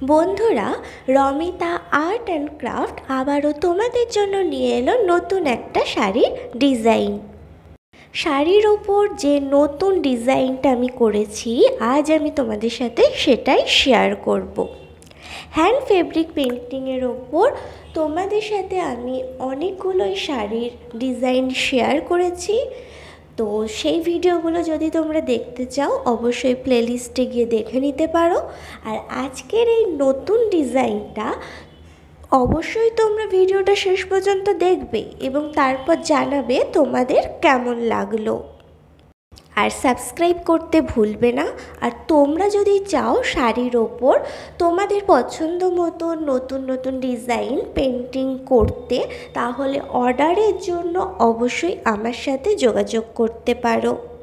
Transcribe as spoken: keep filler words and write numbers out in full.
বন্ধুরা, Romita art and craft আবারও তোমাদের জন্য নিয়ে এলো নতুন একটা শাড়ির ডিজাইন। শাড়ির ওপর যে নতুন ডিজাইনটা আমি করেছি, আজ আমি তোমাদের সাথে সেটাই শেয়ার করব। হ্যান্ড ফেব্রিক পেন্টিংয়ের ওপর তোমাদের সাথে আমি অনেকগুলোই শাড়ির ডিজাইন শেয়ার করেছি। তো সেই ভিডিওগুলো যদি তোমরা দেখতে চাও অবশ্যই প্লেলিস্টে গিয়ে দেখে নিতে পারো। আর আজকের এই নতুন ডিজাইনটা অবশ্যই তোমরা ভিডিওটা শেষ পর্যন্ত দেখবে এবং তারপর জানাবে তোমাদের কেমন লাগলো। আর সাবস্ক্রাইব করতে ভুলবে না। আর তোমরা যদি চাও শাড়ির ওপর তোমাদের পছন্দ মতো নতুন নতুন ডিজাইন পেন্টিং করতে, তাহলে অর্ডারের জন্য অবশ্যই আমার সাথে যোগাযোগ করতে পারো।